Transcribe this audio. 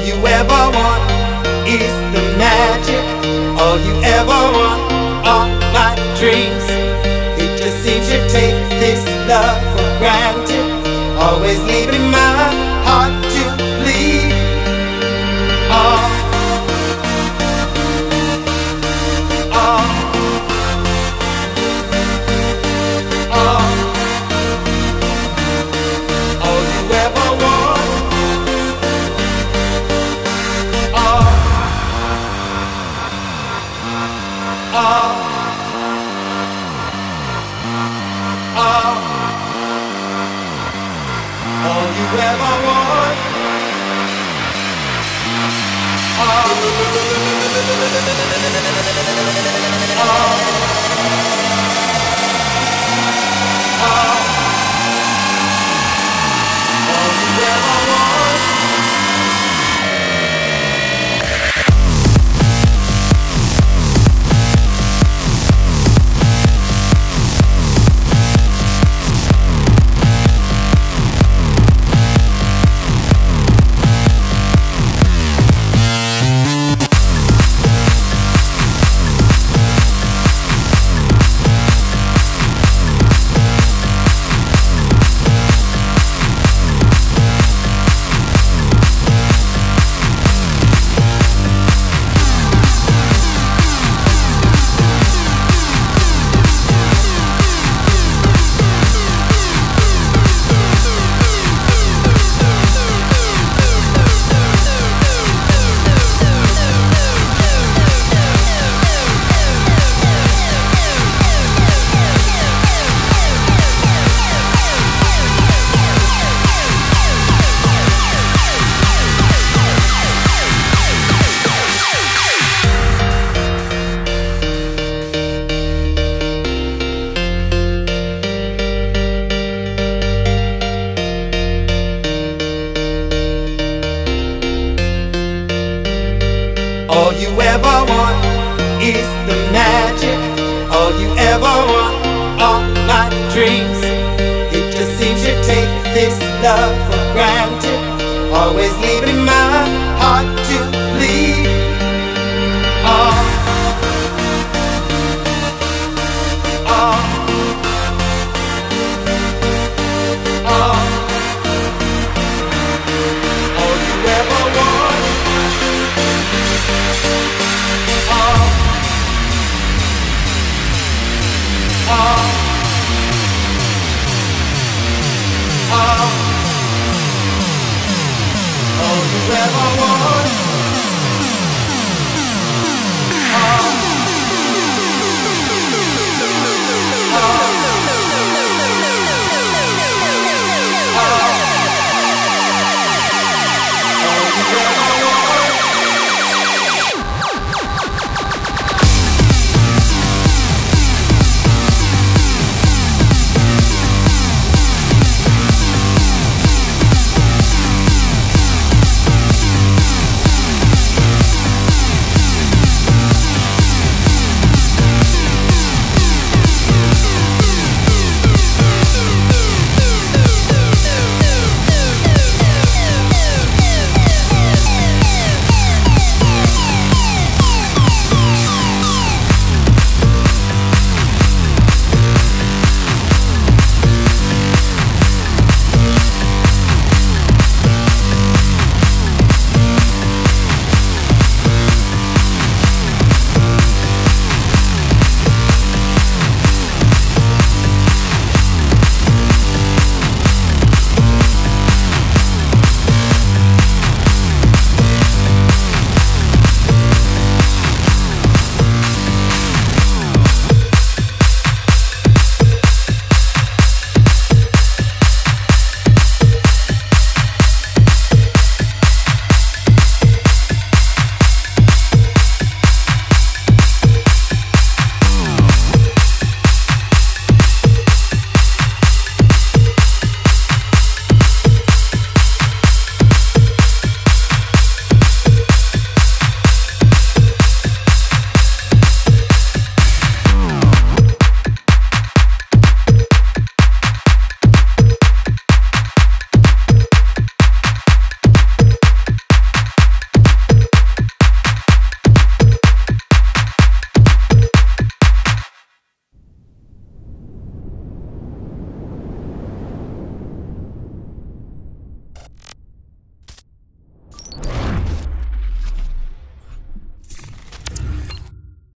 you ever want is the magic. All you ever want are my dreams. It just seems you take this love for granted, always leaving my heart to bleed. Oh, oh, oh. All you ever want. Oh, oh, oh. All you ever want. Oh, oh, oh. All you ever want. All you ever want is the magic. All you ever want are my dreams. It just seems you take this love for granted, always leaving my heart to bleed. Oh, oh, oh. All you ever want. Oh, oh, oh. All you ever want.